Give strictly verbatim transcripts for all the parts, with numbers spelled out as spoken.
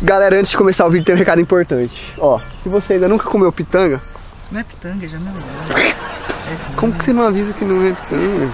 Galera, antes de começar o vídeo tem um recado importante. Ó, se você ainda nunca comeu pitanga... Não é pitanga, já não é. É Como que você não avisa que não é pitanga?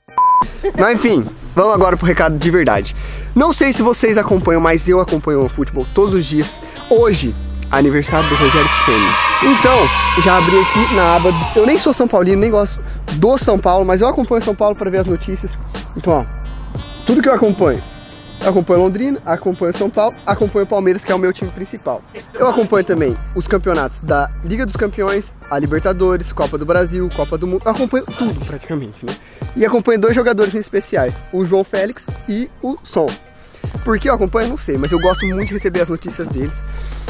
Mas enfim, vamos agora pro recado de verdade. Não sei se vocês acompanham, mas eu acompanho o futebol todos os dias. Hoje, aniversário do Rogério Ceni. Então, já abri aqui na aba... Eu nem sou São Paulino, nem gosto do São Paulo, mas eu acompanho São Paulo para ver as notícias. Então, ó, tudo que eu acompanho. Eu acompanho Londrina, acompanho São Paulo, acompanho o Palmeiras, que é o meu time principal. Eu acompanho também os campeonatos da Liga dos Campeões, a Libertadores, Copa do Brasil, Copa do Mundo. Eu acompanho tudo praticamente, né? E acompanho dois jogadores especiais, o João Félix e o Son. Por que eu acompanho? Não sei, mas eu gosto muito de receber as notícias deles.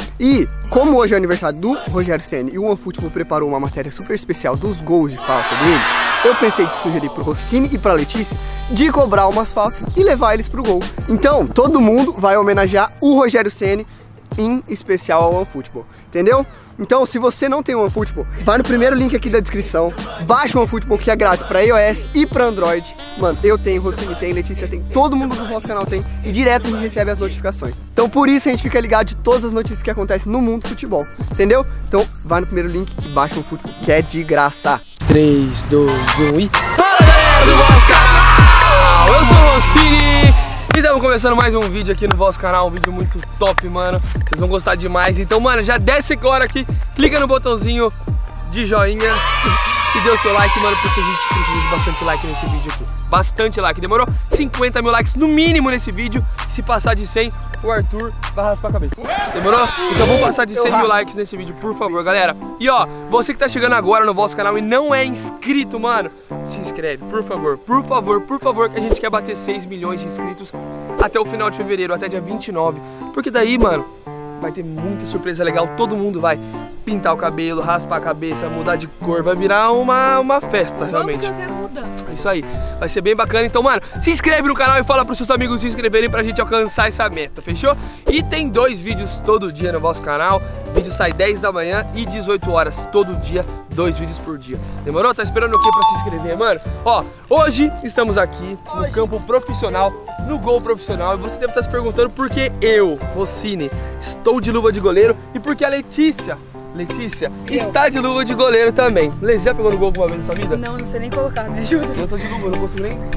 E como hoje é o aniversário do Rogério Ceni e o OneFootball preparou uma matéria super especial dos gols de falta dele, eu pensei de sugerir pro Rossini e pra Letícia de cobrar umas faltas e levar eles pro gol. Então, todo mundo vai homenagear o Rogério Ceni, em especial ao OneFootball, entendeu? Então, se você não tem o OneFootball, vai no primeiro link aqui da descrição, baixa o OneFootball que é grátis pra iOS e pra Android. Mano, eu tenho, Rossini tem, Letícia tem, todo mundo do nosso canal tem, e direto a gente recebe as notificações. Então, por isso a gente fica ligado de todas as notícias que acontecem no mundo do futebol, entendeu? Então, vai no primeiro link e baixa o OneFootball, que é de graça. três, dois, um e... Fala, galera do nosso canal! Eu sou o Rossini e estamos começando mais um vídeo aqui no vosso canal, um vídeo muito top, mano. Vocês vão gostar demais. Então, mano, já desce agora aqui, clica no botãozinho de joinha e dê o seu like, mano, porque a gente precisa de bastante like nesse vídeo aqui. Bastante like, demorou? cinquenta mil likes no mínimo nesse vídeo. Se passar de cem, o Arthur vai raspar a cabeça. Demorou? Então vamos passar de cem mil likes nesse vídeo, por favor, galera. E ó, você que tá chegando agora no vosso canal e não é inscrito, mano, se inscreve, por favor, por favor, por favor, que a gente quer bater seis milhões de inscritos até o final de fevereiro, até dia vinte e nove. Porque daí, mano, vai ter muita surpresa legal. Todo mundo vai pintar o cabelo, raspar a cabeça, mudar de cor. Vai virar uma, uma festa, realmente. Eu quero mudança. Isso aí, vai ser bem bacana. Então, mano, se inscreve no canal e fala pros seus amigos se inscreverem pra gente alcançar essa meta, fechou? E tem dois vídeos todo dia no vosso canal. O vídeo sai dez da manhã e dezoito horas, todo dia, dois vídeos por dia. Demorou? Tá esperando o que pra se inscrever, mano? Ó, hoje estamos aqui no campo profissional, no gol profissional. E você deve estar se perguntando por que eu, Rossini, estou de luva de goleiro e por que a Letícia Letícia eu. está de luva de goleiro também. Lê, já pegou no gol alguma vez na sua vida? Não, não sei nem colocar, me ajuda. Eu tô de luva, não consigo nem...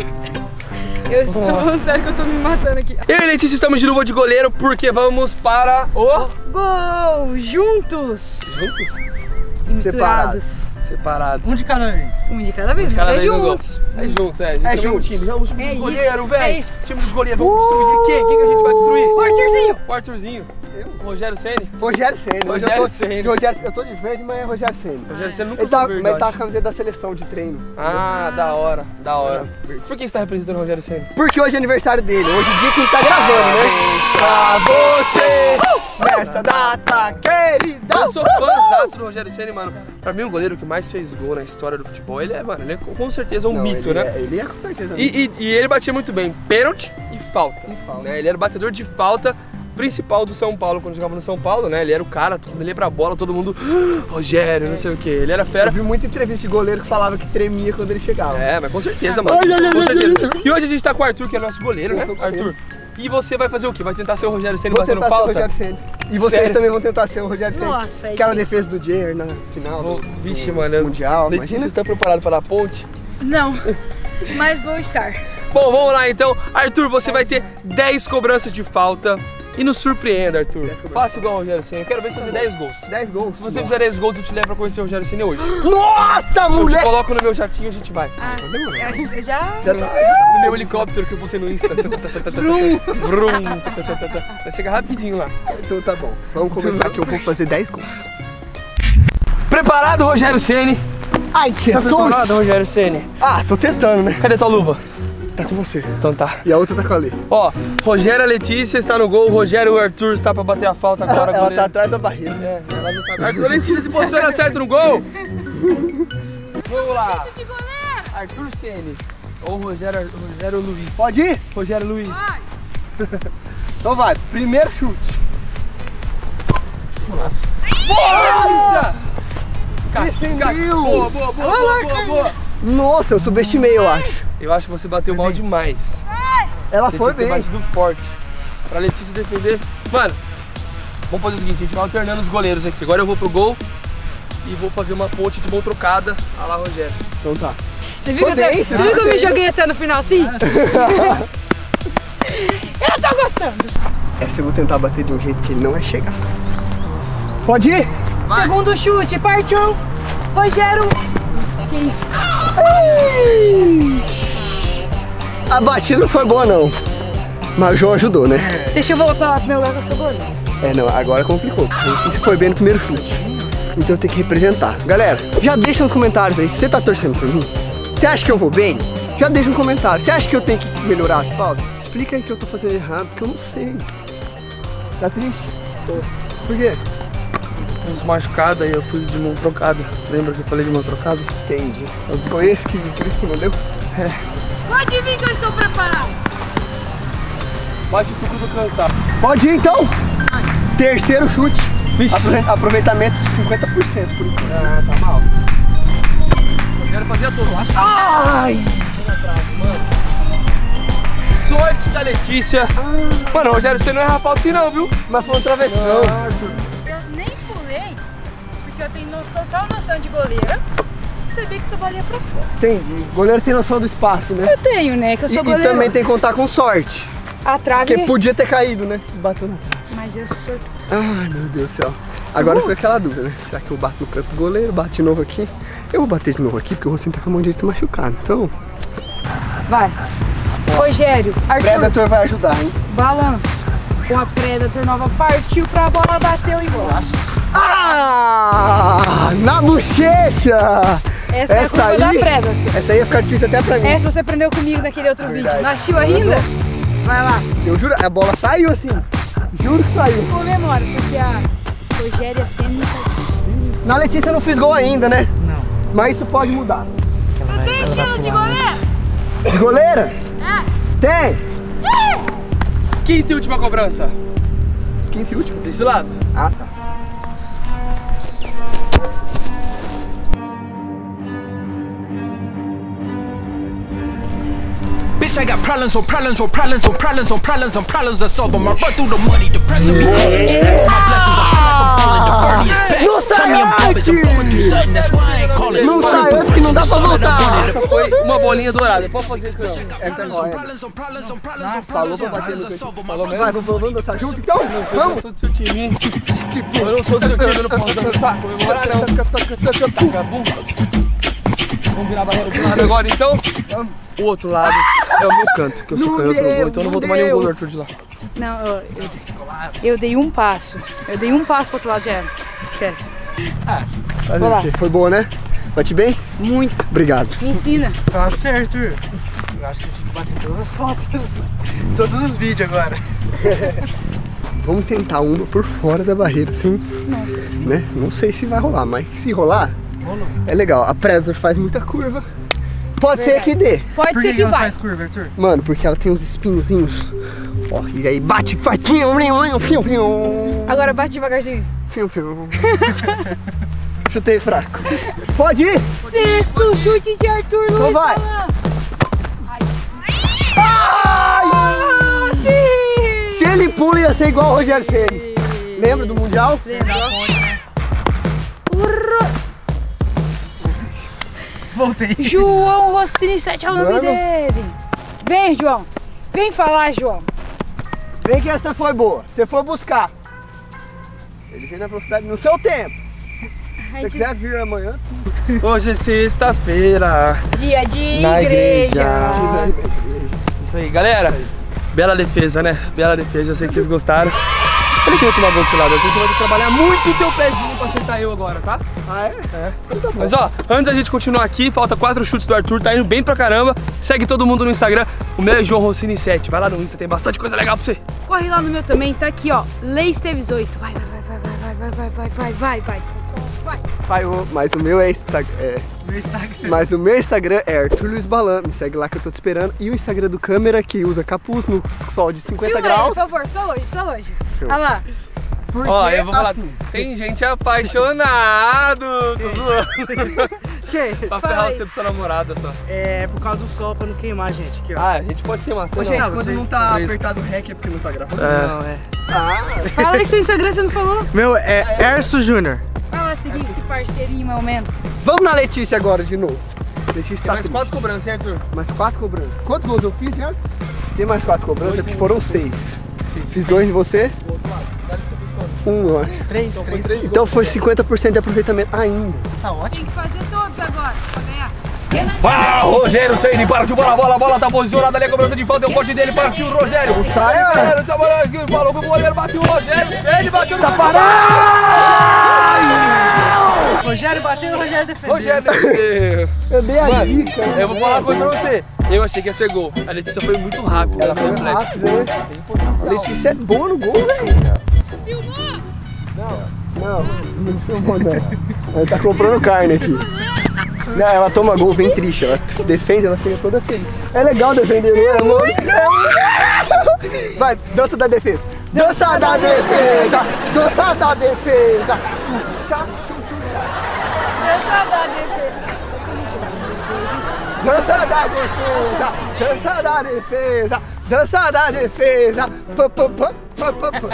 Eu estou falando sério que eu tô me matando aqui. Eu e a Letícia estamos de luva de goleiro porque vamos para o... Gol! Juntos! Juntos? E misturados. Separados. Um de cada vez. Um de cada vez, Um de cada mas vez é no gol. juntos. É juntos, é. É juntos. juntos. Vamos, time É dos isso, goleiros, velho. é isso. Time dos goleiros, vamos destruir quem? Quem que a gente vai destruir? O Arthurzinho! O Arthurzinho. Eu? O Rogério Ceni. Rogério Ceni. Hoje Rogério eu tô, Ceni. de Rogério, eu tô de verde, mas é Rogério Ceni. Rogério Ceni nunca Ele tá, usou verde, mas ele tá eu com a camiseta da seleção de treino. Ah, da hora, da hora. Por que você tá representando o Rogério Ceni? Porque hoje é aniversário dele, hoje é o dia que ele tá gravando, né? Pra você, nessa data querida. Eu sou fãzaço do Rogério Ceni, mano. Pra mim, o goleiro que mais fez gol na história do futebol, ele é, mano, ele é com certeza um Não, mito, ele né? É, ele é com certeza um E, e, e ele batia muito bem, pênalti e falta. E falta. Né? Ele era o batedor de falta principal do São Paulo quando jogava no São Paulo, né? Ele era o cara, quando ele ia pra bola, todo mundo, ah, Rogério, não sei o que. Ele era fera. Eu vi muita entrevista de goleiro que falava que tremia quando ele chegava. É, mas com certeza, mano. Ai, ai, ai, com ai, certeza. ai, ai. E hoje a gente tá com o Arthur, que é nosso goleiro, Eu né? sou o goleiro. Arthur. E você vai fazer o quê? Vai tentar ser o Rogério Ceni Vou batendo tentar falta? ser o Rogério Ceni. E vocês Sério? também vão tentar ser o Rogério Ceni. Nossa, é Aquela difícil. defesa do Jair na final Vou- do, Vixe, do mano. eu- Mundial, Letícia, imagina. você está preparado para a ponte? Não, mas vou estar. Bom, vamos lá então. Arthur, você vai ter dez cobranças de falta. E nos surpreenda, Arthur. dez cobranças. Faça igual o Rogério Ceni. Eu quero ver se você dez gols. dez gols. Se você fizer dez gols, eu te levo pra conhecer o Rogério Ceni hoje. Nossa, Eu te mulher! coloco no meu jatinho e a gente vai. Ah, eu eu já... No meu helicóptero que eu postei no Insta. Vrum. Vrum. Vai chegar rapidinho lá. Então tá bom, vamos começar que eu vou fazer dez gols. Preparado, Rogério Ceni? Ai, que Tá preparado, Jesus! Rogério Ceni? Ah, tô tentando, né? Cadê tua luva? Tá com você. Então tá. E a outra tá com a Lê. Ó, Rogério e a Letícia está no gol. O Rogério e o Arthur está pra bater a falta agora. Ela goleiro. tá atrás da barreira. É, ela não sabe. Arthur e Letícia se posiciona certo no gol. Vamos lá. Arthur Ceni ou Rogério, Rogério Luiz? Pode ir? Rogério Luiz. Então vai, primeiro chute. Nossa. Boa! Defendeu! Boa, boa, boa, boa, boa, boa. Nossa, eu subestimei, eu acho. Eu acho que você bateu mal demais. Ela Você foi tinha que ter bem. batido forte. Pra Letícia defender Mano, vamos fazer o seguinte, a gente vai alternando os goleiros aqui. Agora eu vou pro gol e vou fazer uma ponte de mão trocada. Olha lá, Rogério. Então tá. Você viu, Podei, que, eu, você viu que eu me podei. joguei até no final assim? Eu tô gostando. Essa eu vou tentar bater de um jeito que ele não vai chegar. Pode ir? Vai. Segundo chute, partiu. Rogério. Que isso? A batida não foi boa não. Mas o João ajudou, né? Deixa eu voltar lá pro meu lugar que eu sou goleiro. É, não, agora complicou. Você foi bem no primeiro chute. Então eu tenho que representar. Galera, já deixa nos comentários aí. Você tá torcendo por mim? Você acha que eu vou bem? Já deixa no comentário. Você acha que eu tenho que melhorar as faltas? Explica aí que eu tô fazendo errado, porque eu não sei. Tá triste? Tô. Por quê? Uns machucados aí, eu fui de mão trocada. Lembra que eu falei de mão trocada? Entendi. Foi esse que, por isso que não deu? É. Pode vir que eu estou preparado. Bate tudo do cansado. Pode ir então. Terceiro chute. Vixe. Aprove- Aproveitamento de cinquenta por cento por enquanto. Ah, tá mal. Eu quero fazer a tua. Ai! Sorte da Letícia. Mano, Rogério, você não erra a falta aqui não, viu? Mas foi um travessão. Eu nem pulei, porque eu tenho no- total noção de goleira. Sabia que essa bola ia pra fora. Entendi. O goleiro tem noção do espaço, né? Eu tenho, né? Que eu E, sou e goleira. também tem que contar com sorte. A trave. Porque podia ter caído, né? Bateu na trave. Mas eu sou sortuda. Ai, meu Deus do céu. Agora fica aquela dúvida, né? Será que eu bato no canto do goleiro, bato de novo aqui? Eu vou bater de novo aqui porque eu vou sentar com a mão direita machucada. Então, Vai. Rogério, o Arthur, Predator vai ajudar, hein? balanço. Com a Predator nova partiu pra bola, bateu e gol. Ah! Na bochecha! Essa, é a curva da Predator. Essa aí ia ficar difícil até pra mim. Essa você aprendeu comigo naquele outro Verdade. vídeo. Não assistiu ainda? Vai lá. Eu juro, a bola saiu assim. Juro que saiu. Comemora, porque a Rogéria Senna tá... Na Letícia eu não fiz gol ainda, né? Não. Mas isso pode mudar. Eu tenho estilo de goleiro? De goleira? É. Tem! Quinta e última cobrança. Quinto e último? Desse lado. Ah, tá. Bitch, I got problems on problems on problems on problems on problems on problems I solve them. I run through the money, the pressure be calling. My blessings, I feel like I'm falling. The party is back. Não Tell me I'm pumping, I'm going through something. That's why I ain't calling. Não sai antes que não dá pra voltar. Essa foi uma bolinha dourada. Pode fazer isso não. Essa é Problems boa. on problems on problems on problems on Falou problems pra on bater no problems I solve them. My Falou mesmo? Vai, vamos, vamos dançar junto então? Eu Vamos! não sou do seu time. Eu não sou do seu time, eu não posso dançar, comemorar não. Vagabunda. Vamos virar a barreira do lado agora então? O outro lado é o meu canto, que eu sou Não canhoto no deu, gol, então eu não vou não tomar nenhum deu. gol do Arthur de lá. Não, eu, eu, eu dei um passo. Eu dei um passo pro outro lado de ela. Esquece. Fazer Vai lá. o quê? Foi boa, né? Bate bem? Muito. Obrigado. Me ensina. Fala pra você, Arthur. Eu acho que você tinha que bater todas as fotos. Todos os vídeos agora. Vamos tentar uma por fora da barreira, assim. Nossa. Né? Não sei se vai rolar, mas se rolar, é legal. A Predator faz muita curva. Pode ser que dê. Pode Por ser que, que, que ela vai. faz curva, Arthur? Mano, porque ela tem uns espinhozinhos. Ó, e aí bate e faz. Fium, fium, fium, fium. Agora bate devagarzinho. Fium, fium. Chutei fraco. Pode ir? Sexto chute de Arthur Luiz. Então vai. Balan. Ai! Ah, sim! Se ele pula, ia ser igual o Rogério Ceni. Lembra do Mundial? Urra. Voltei. João Rossini sete é o nome Mano. dele. Vem, João. Vem falar, João. Vem que essa foi boa. Você foi buscar. Ele vem na velocidade no seu tempo. Se você quiser vir amanhã, Hoje é sexta-feira. Dia de Na igreja. igreja. Isso aí, galera. Bela defesa, né? Bela defesa, eu sei que vocês gostaram. Olha que eu tomar gol desse lado, aqui você vai ter que trabalhar muito o teu pezinho pra acertar eu agora, tá? ah é? É. Mas ó, antes da gente continuar aqui, falta quatro chutes do Arthur, tá indo bem pra caramba. Segue todo mundo no Instagram, o meu é João Rossini sete. Vai lá no Insta, tem bastante coisa legal pra você. Corre lá no meu também, tá aqui, ó. Lei Esteves oito. Vai, vai, vai, vai, vai, vai, vai, vai, vai, vai, vai. Vai. Pai, o- mas o meu é Instagram. É, Meu Instagram. mas o meu Instagram é Arthur Luiz Balan. Me segue lá que eu tô te esperando. E o Instagram do câmera que usa capuz no sol de cinquenta Filma ele, graus. por favor, só hoje, só hoje. Show. Olha lá. Porque Ó, eu vou falar, assim, tem gente apaixonado. Tô zoando. Quem? Pra Fala ferrar aí. você pra sua namorada só. É por causa do sol, pra não queimar, gente. Aqui, ó. Ah, a gente pode queimar, Ô, você gente, não. quando vocês- não tá Três. apertado o rec é porque não tá gravando. É. Não, é. Ah, Fala aí seu Instagram, você não falou? Meu, é Erso Júnior. Fala seguir esse parceirinho, meu menos. vamos na Letícia agora de novo. Letícia Tem tá mais triste. quatro cobranças, hein, Arthur? Mais quatro cobranças. Quantos gols eu fiz, já? Se tem mais quatro cobranças, Dois é porque em foram você. seis. Fiz dois em você, Do outro lado. Dá que você fez quantos? um, eu acho. Três, Então foi três. três Então foi cinquenta por cento de aproveitamento ainda. Tá Tem ótimo. que fazer todos agora pra ganhar. Ah, Rogério Ceni partiu para a bola, a bola tá posicionada ali, a cobrança de falta, é o corte dele, partiu o Rogério. sai, Aí, velho. velho, trabalhou aqui, falou com o goleiro, bateu o Rogério Ceni, bateu no Tá parado. Rogério bateu e o Rogério defendeu. Rogério defendeu. Eu dei a Mano, dica. eu vou falar uma coisa pra você. Eu achei que ia ser gol. A Letícia foi muito rápida, ela foi Foi flex. rápido, né? A Letícia é boa no gol, né? Filmou? Não, não filmou não. Ela tá comprando carne aqui. Não, ela toma gol, vem triste. Ela defende, ela fica toda feliz. É legal defender, não é, amor? Vai, dança da defesa. Dança da defesa. Dança da defesa. Tchá, tchum, tchum, tchá. Deixa eu dar defesa. Dança da defesa. Dança da defesa. Dança da defesa. Pá, pá, pá, pá, pá, pá.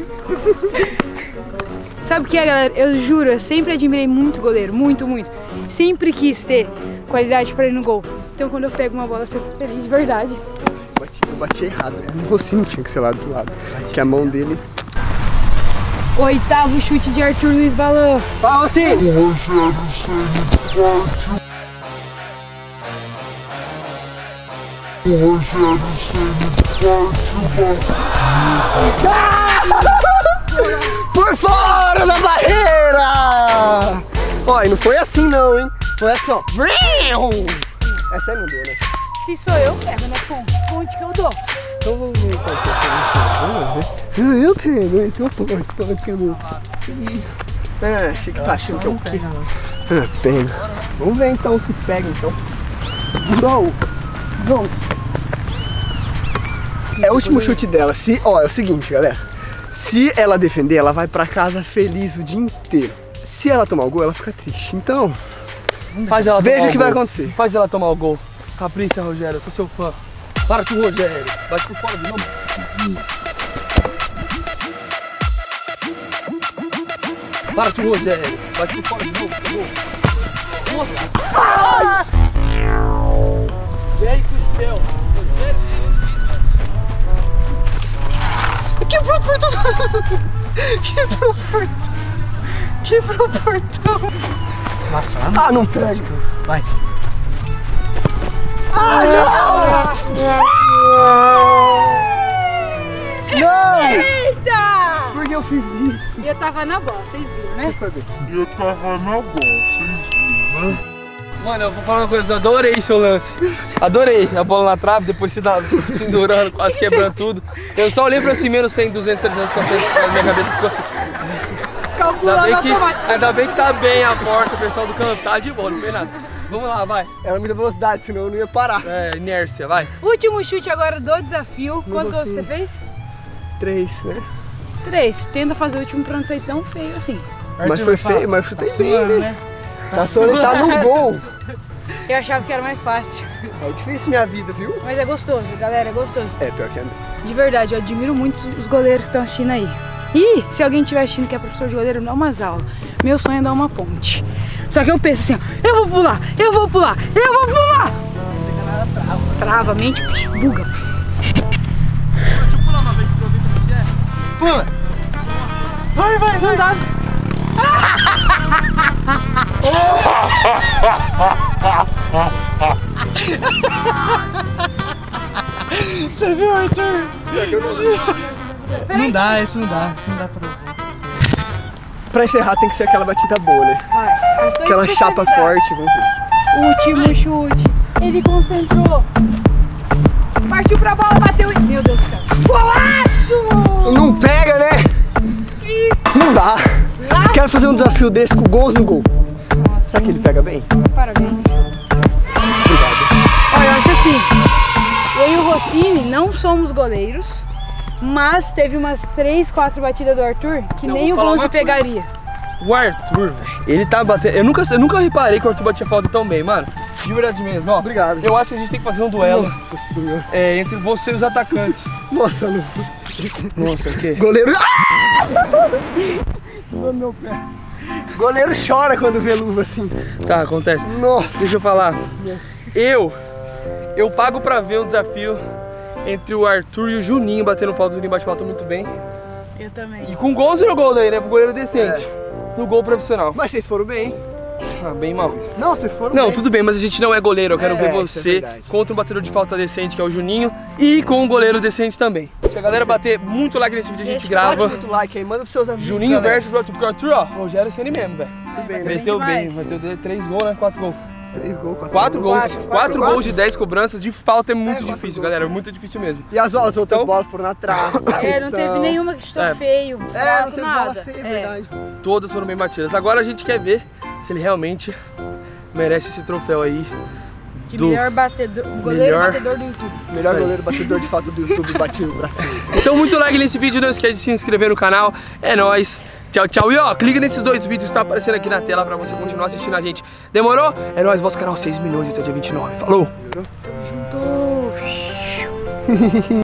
Sabe o que é, galera? Eu juro, eu sempre admirei muito o goleiro, muito, muito. Sempre quis ter qualidade pra ir no gol. Então quando eu pego uma bola, eu fico feliz de verdade. Bati, eu bati errado, né? O Rocinho tinha que ser lá do lado. Que a mão dele. Oitavo chute de Arthur Luiz Balão. Fala, Rocinho! Por fora da barreira! Ó, e não foi assim não, hein? Foi assim, ó. Essa aí não deu, né? Se sou eu, pego na ponte. Ponte que eu dou. Então vamos ver qual que é. Vamos ver. Eu pego, hein? Então pode, pode que eu não. Ah, achei que tá achando que é o quê? Ah, pena. Vamos ver então se pega então. Gol! Gol! É o último chute dela. Se, ó, é o seguinte, galera. Se ela defender, ela vai pra casa feliz o dia inteiro. Se ela tomar o gol, ela fica triste. Então, Faz ela veja tomar o que gol. vai acontecer. Faz ela tomar o gol. Capricha, Rogério, eu sou seu fã. Para com o Rogério. Bate por fora de novo. Para com o Rogério. Bate por fora de novo. Acabou. Nossa! Gente do céu. Rogério. Quebrou o portão. Quebrou o portão. Quebrou o portão. Nossa, lá não. Ah, não pega. Vai. Não! Eita! Por que eu fiz isso? E eu tava na bola, vocês viram, né? Eu tava na bola, vocês viram, né? Mano, eu vou falar uma coisa, eu adorei seu lance. Adorei a bola na trave, depois você dá pendurando, quase quebrando tudo. Eu só olhei pra cima, menos cem, duzentos, trezentos, quatrocentos, na minha cabeça ficou assim. Ainda Calculando bem, que, automático. ainda bem que tá bem a porta, o pessoal do campo tá de boa, não fez nada. Vamos lá, vai. Era muita velocidade, senão eu não ia parar. É, inércia, vai. Último chute agora do desafio. Quantos gols você Rocinho. fez? Três, né? Três. Tenta fazer o último pra não sair tão feio assim. Mas Arthur, foi vai falar. feio, mas eu chutei Tá bem, suando, né? né? Tá só ele tá no gol. Eu achava que era mais fácil. É difícil minha vida, viu? Mas é gostoso, galera, é gostoso. É, pior que é. De verdade, eu admiro muito os goleiros que estão assistindo aí. E se alguém estiver assistindo que é professor de goleiro, dá umas aulas. Meu sonho é dar uma ponte. Só que eu penso assim, ó, eu vou pular, eu vou pular, eu vou pular! Trava. Trava, mente, psh, buga. Deixa eu pular uma vez pra eu ver como é. Pula. Vai, vai, vai. Não dá. Você viu, Arthur? Não dá, esse não dá. Esse não dá pra fazer. Pra encerrar tem que ser aquela batida boa, né? Vai, é sua Aquela chapa especialidade. forte, vamos ver. Último chute. Ele concentrou. Partiu pra bola, bateu e... Meu Deus do céu. Golaço! Não pega, né? Não dá. Lá. Quero fazer um desafio desse com gols no gol. Será que ele pega bem? Parabéns. Obrigado. Olha, eu acho assim, eu e o Rossini não somos goleiros, mas teve umas três, quatro batidas do Arthur que Não, nem vou o falar Gonzo uma coisa. pegaria. O Arthur, velho, ele tá batendo. Eu nunca, eu nunca reparei que o Arthur batia falta tão bem, mano. De verdade mesmo, ó. Obrigado. Eu acho que a gente tem que fazer um duelo. Nossa senhora. É, entre você e os atacantes. Nossa, não. Nossa, o quê? Goleiro. No meu pé. Goleiro chora quando vê luva assim. Tá, acontece. Nossa. Deixa eu falar. Eu, eu pago pra ver o desafio entre o Arthur e o Juninho batendo falta. O Juninho bate falta muito bem. Eu também. E com gols no gol daí, né? Pro goleiro decente. É. No gol profissional. Mas vocês foram bem. Ah, bem mal. Não, vocês foram Não, bem. tudo bem, mas a gente não é goleiro. Eu quero É, ver isso é você verdade. contra um batedor de falta decente, que é o Juninho, e com um goleiro decente também. Se a galera bater muito like nesse vídeo, a gente Bate grava. muito like aí, manda pros seus amigos. Juninho galera. versus o Arthur. Porque o Arthur, ó, Rogério Ceni mesmo, velho. bem, né? Meteu bem, demais. meteu três gols, né? Quatro gols. Três gols, quatro, Quatro gols. Quatro, Quatro, quatro, gols quatro. de dez cobranças de falta é muito quatro difícil, gols. galera. É muito difícil mesmo. E as, as outras Então- bolas foram na trave. É, não teve nenhuma que estou É. feio, É, fraco, não teve nada. bola feia, é É. verdade. Todas foram bem batidas. Agora a gente quer ver se ele realmente merece esse troféu aí. De Do melhor batedor, goleiro melhor- batedor do YouTube. Melhor Isso aí. goleiro batedor de falta do YouTube bateu o braço. Então muito like nesse vídeo, não esquece de se inscrever no canal. É nóis. Tchau, tchau. E ó, clica nesses dois vídeos que tá aparecendo aqui na tela pra você continuar assistindo a gente. Demorou? É nóis, vosso canal seis milhões até dia vinte e nove. Falou! Juntou.